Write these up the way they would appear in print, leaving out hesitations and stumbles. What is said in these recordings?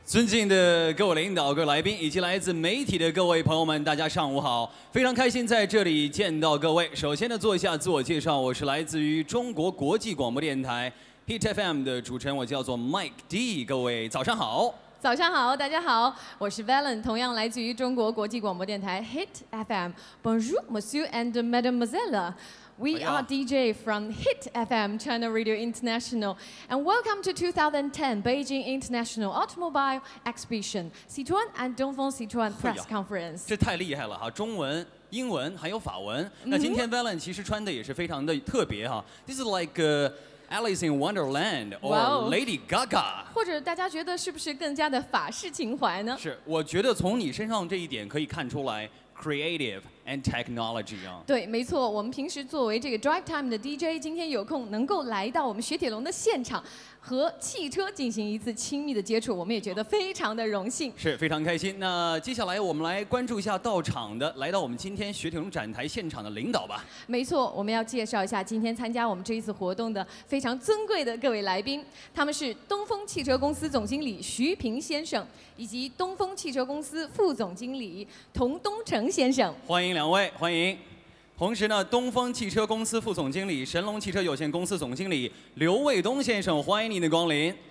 尊敬的各位领导、各位来宾以及来自媒体的各位朋友们，大家上午好！非常开心在这里见到各位。首先呢，做一下自我介绍，我是来自于中国国际广播电台 Hit FM 的主持人，我叫做 Mike D。各位早上好。 早上好，大家好，我是 Valen， 同样来自于中国国际广播电台 Hit FM。Bonjour, Monsieur and Mademoiselle. We are DJ from Hit FM, China Radio International, and welcome to 2010 Beijing International Automobile Exhibition, Citroën and Dongfeng Citroën Press Conference. 这太厉害了哈！中文、英文还有法文。那今天 Valen 其实穿的也是非常的特别哈。This is like Alice in Wonderland or Lady Gaga， 或者大家觉得是不是更加的法式情怀呢？ 是，我觉得从你身上这一点可以看出来 creative and technology 啊。 对，没错，我们平时作为这个 Drive Time 的 DJ， 今天有空能够来到我们雪铁龙的现场，和汽车进行一次亲密的接触，我们也觉得非常的荣幸， 是非常开心。那接下来我们来关注一下到场的，来到我们今天雪铁龙展台现场的领导吧。 没错，我们要介绍一下今天参加我们这一次活动的非常尊贵的各位来宾，他们是东风汽车公司总经理徐平先生，以及东风汽车公司副总经理童东成先生。 欢迎两位，欢迎。 同时呢，东风汽车公司副总经理、神龙汽车有限公司总经理刘卫东先生，欢迎您的光临。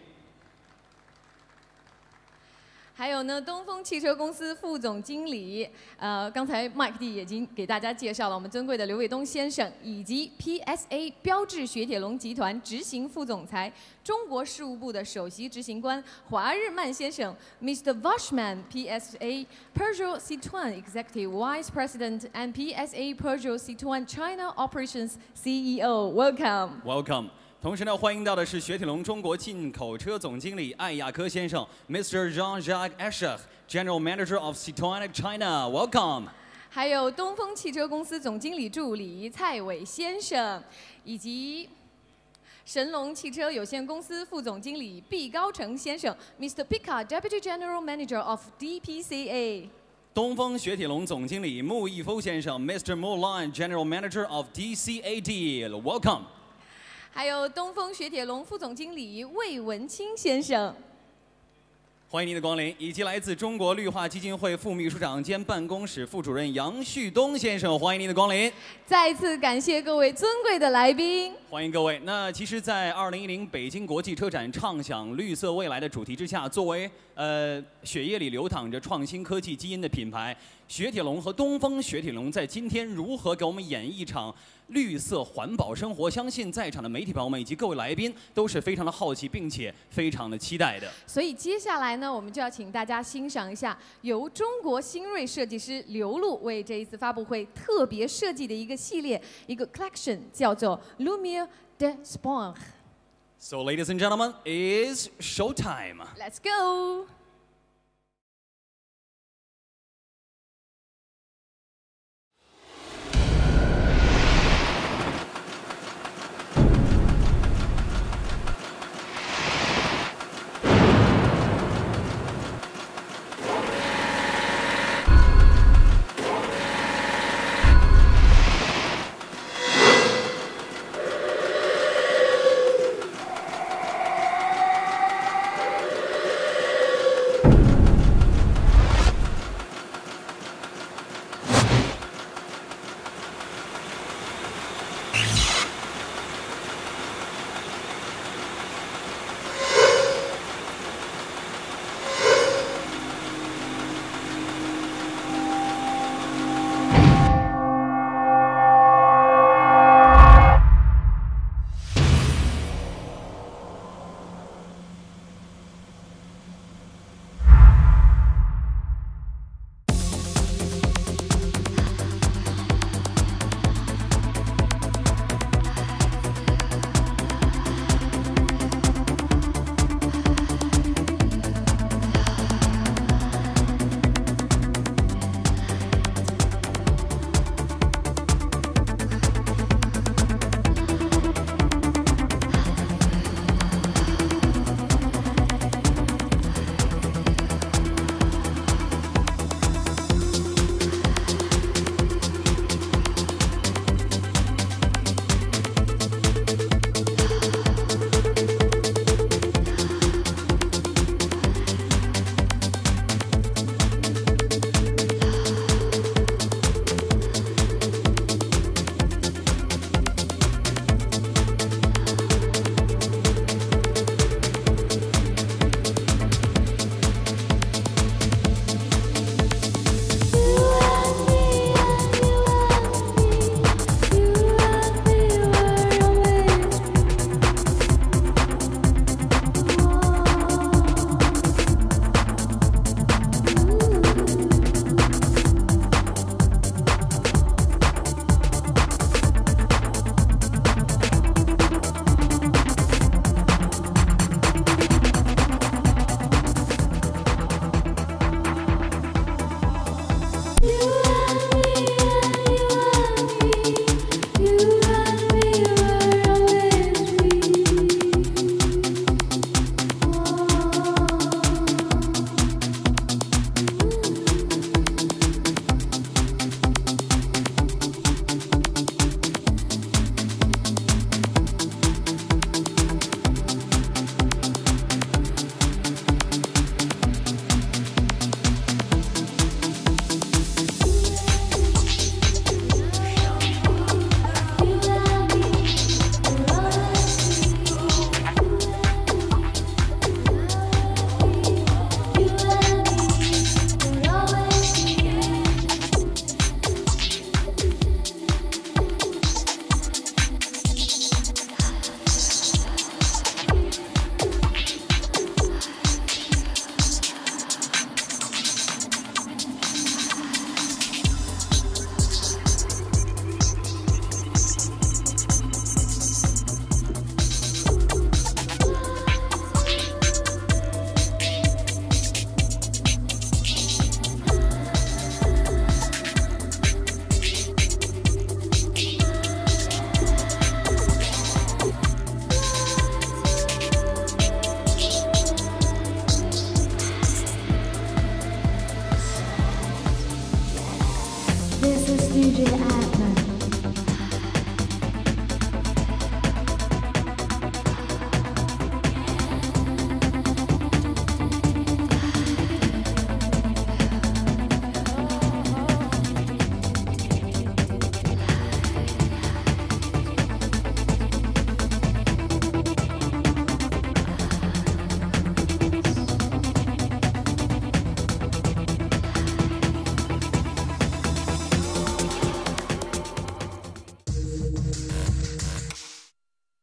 还有呢，东风汽车公司副总经理，刚才 Mike D 已经给大家介绍了我们尊贵的刘卫东先生，以及 PSA 标致雪铁龙集团执行副总裁、中国事务部的首席执行官华日曼先生 ，Mr. Vashman PSA Peugeot Citroën Executive Vice President and PSA Peugeot Citroën China Operations CEO. Welcome. Welcome. 同时呢，欢迎到的是雪铁龙中国进口车总经理艾亚科先生 ，Mr. Jean-Jacques Escher，General Manager of Citroën China。Welcome。 还有东风汽车公司总经理助理蔡伟先生，以及神龙汽车有限公司副总经理毕高成先生 ，Mr. Picard，Deputy General Manager of DPCA。 东风雪铁龙总经理穆义夫先生 ，Mr. Mulan，General Manager of DCAD。Welcome。 还有东风雪铁龙副总经理魏文清先生， 欢迎您的光临，以及来自中国绿化基金会副秘书长兼办公室副主任杨旭东先生，欢迎您的光临。 再次感谢各位尊贵的来宾， 欢迎各位。那其实，在2010北京国际车展畅想绿色未来的主题之下，作为血液里流淌着创新科技基因的品牌，雪铁龙和东风雪铁龙在今天如何给我们演绎一场 绿色环保生活，相信在场的媒体朋友们以及各位来宾都是非常的好奇，并且非常的期待的。所以接下来呢，我们就要请大家欣赏一下由中国新锐设计师刘璐为这一次发布会特别设计的一个系列，一个 collection， 叫做 Lumiere de Sport。 So, ladies and gentlemen, is showtime. Let's go.